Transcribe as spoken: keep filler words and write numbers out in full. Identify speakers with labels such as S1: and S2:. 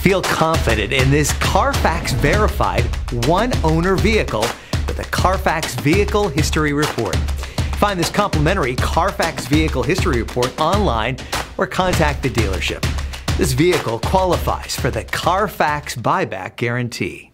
S1: Feel confident in this Carfax verified one-owner vehicle with a Carfax Vehicle History Report. Find this complimentary Carfax Vehicle History Report online or contact the dealership. This vehicle qualifies for the Carfax Buyback Guarantee.